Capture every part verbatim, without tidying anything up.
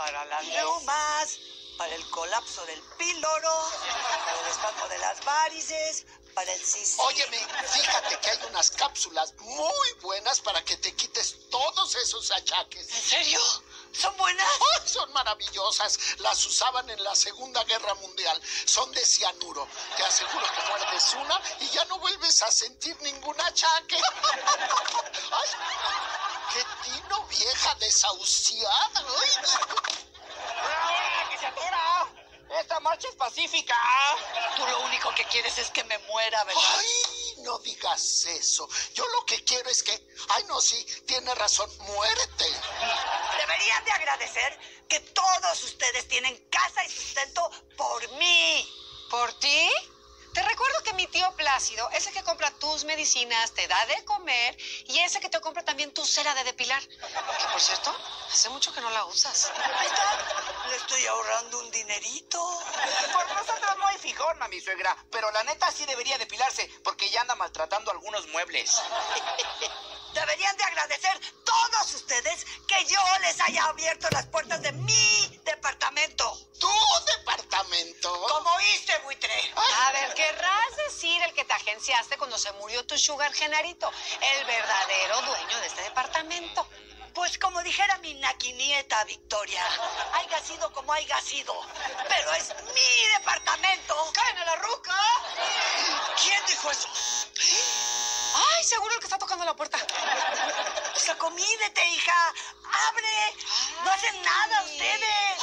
para las reumas, para el colapso del píloro, para el espasmo de las varices, para el cis... Óyeme, fíjate que hay unas cápsulas muy buenas para que te quites todos esos achaques. ¿En serio? ¿Son buenas? ¡Oh, son maravillosas! Las usaban en la Segunda Guerra Mundial. Son de cianuro. Te aseguro que muerdes una y ya no vuelves a sentir ningún achaque. ¡Ay! ¡Qué tino, vieja desahuciada! ¡Ay! ¡Ahora que se atora! ¡Esta marcha es pacífica! Tú lo único que quieres es que me muera, ¿verdad? ¡Ay! No digas eso. Yo lo que quiero es que... ¡Ay, no, sí! Tiene razón. ¡Muérete! Deberían de agradecer que todos ustedes tienen casa y sustento por mí. ¿Por ti? Te recuerdo que mi tío Plácido es el que compra tus medicinas, te da de comer y ese que te compra también tu cera de depilar. Que, por cierto, hace mucho que no la usas. Ahí está. Le estoy ahorrando un dinerito. Por nosotros no hay fijón, mami suegra, pero la neta sí debería depilarse porque ya anda maltratando algunos muebles. Deberían de agradecer todos ustedes que yo les haya abierto las puertas de mi departamento. ¿Tu departamento? ¿Cómo oíste, buitre? A ver, querrás decir el que te agenciaste cuando se murió tu sugar Genarito, el verdadero dueño de este departamento. Pues como dijera mi naquinieta Victoria, haya sido como haya sido, pero es mi departamento. ¡Cáen a la ruca! ¿Quién dijo eso? Ay, seguro el que está tocando la puerta. Pues acomídete, hija. ¡Abre! No hacen nada ustedes.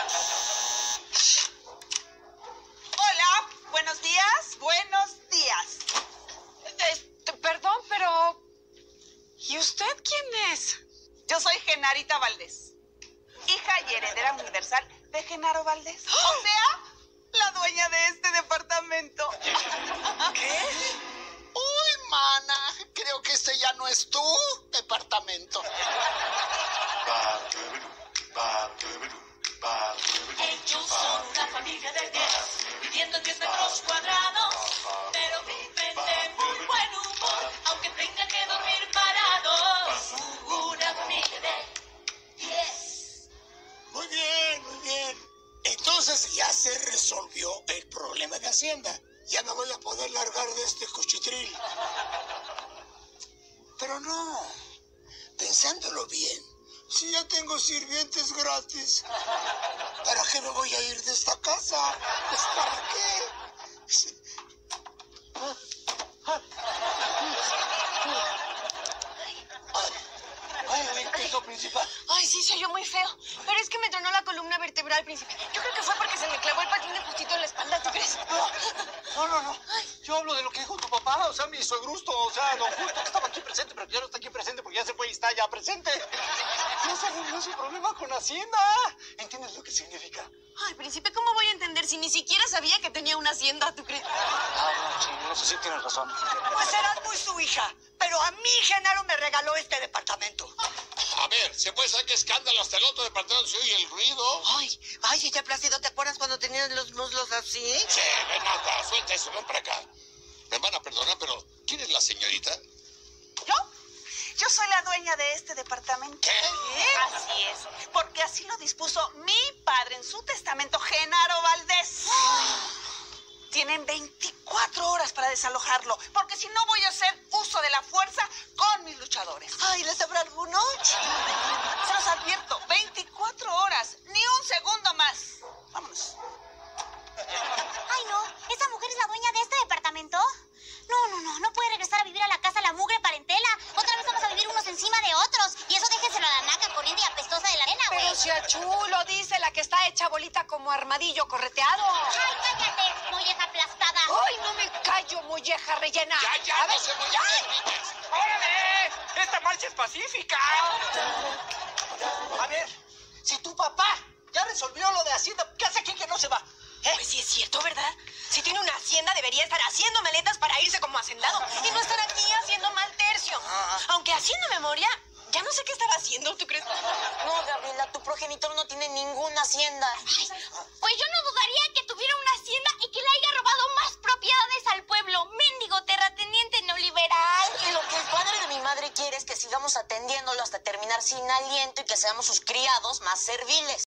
Hola, buenos días, buenos días. Este, perdón, pero... ¿Y usted quién es? Yo soy Genarita Valdés, hija y heredera universal de Genaro Valdés. O sea, la dueña de este departamento. ¿Qué? ¡Uy, mana! Creo que este ya no es tu departamento. Ellos son una familia de diez, viviendo en diez metros cuadrados, pero viven de muy buen humor, aunque tengan que dormir parados. Una familia de diez. Muy bien, muy bien. Entonces ya se resolvió el problema de Hacienda. Ya me voy a poder largar de este cuchitril. Pero no, pensándolo bien, si ya tengo sirvientes gratis, ¿para qué me voy a ir de esta casa? Pues ¿para qué? Ay, ¿qué hizo, principal? Ay, sí, se oyó muy feo. Pero es que me tronó la columna vertebral, príncipe. Yo creo que fue porque se me clavó el patín justito en la espalda, ¿tú crees? No, no, no. Yo hablo de lo que dijo tu papá, o sea, mi suegrusto, o sea, don Justo, que estaba aquí presente, pero que ya no está aquí presente porque ya se fue y está ya presente. No se arregló su problema con Hacienda. ¿Entiendes lo que significa? Ay, príncipe, ¿cómo voy a entender si ni siquiera sabía que tenía una hacienda, tú crees? Ah, no, sí, no sé si tienes razón. Pues serás muy su hija, pero a mí Genaro me regaló este departamento. A ver, ¿se puede saber qué escándalo? Hasta el otro departamento se oye el ruido. Ay, ay, ya Plácido, ¿te acuerdas cuando tenías los muslos así? Sí, Renata, suelta eso, ven para acá. Me van a perdonar, pero ¿quién es la señorita? ¿Yo? Yo soy la dueña de este departamento. ¿Qué? Así es, porque así lo dispuso mi padre en su testamento, Genaro Valdés. Tienen veinticuatro horas para desalojarlo, porque si no voy a hacer uso de la fuerza con mis luchadores. Ay, ¿les habrá alguno? Se los advierto, veinticuatro horas, ni un segundo más. Vámonos. Ay, no, ¿esa mujer es la dueña de este departamento? No, no, no, no puede regresar a vivir a la casa la mugre parentela. Otra vez vamos a vivir unos encima de otros. Y eso déjenselo a la naca corriente y apestosa de la arena, güey. Pero si a chulo, dice la que está hecha bolita como armadillo correteado. Ay, cállate, molleja aplastada. Ay, no me callo, molleja rellena. Ya, ya, A no ver, se voy ya. a niñas. ¡Órale! ¡Esta marcha es pacífica! A ver, si tu papá ya resolvió lo de Hacienda, ¿qué hace aquí que no se va? ¿Eh? Pues sí es cierto, ¿verdad? Si tiene una hacienda, debería estar haciendo maletas para irse como hacendado y no estar aquí haciendo mal tercio. Aunque haciendo memoria, ya no sé qué estaba haciendo, ¿tú crees? No, Gabriela, tu progenitor no tiene ninguna hacienda. Ay, pues yo no dudaría que tuviera una hacienda y que le haya robado más propiedades al pueblo. Mendigo terrateniente neoliberal. Y lo que el padre de mi madre quiere es que sigamos atendiéndolo hasta terminar sin aliento y que seamos sus criados más serviles.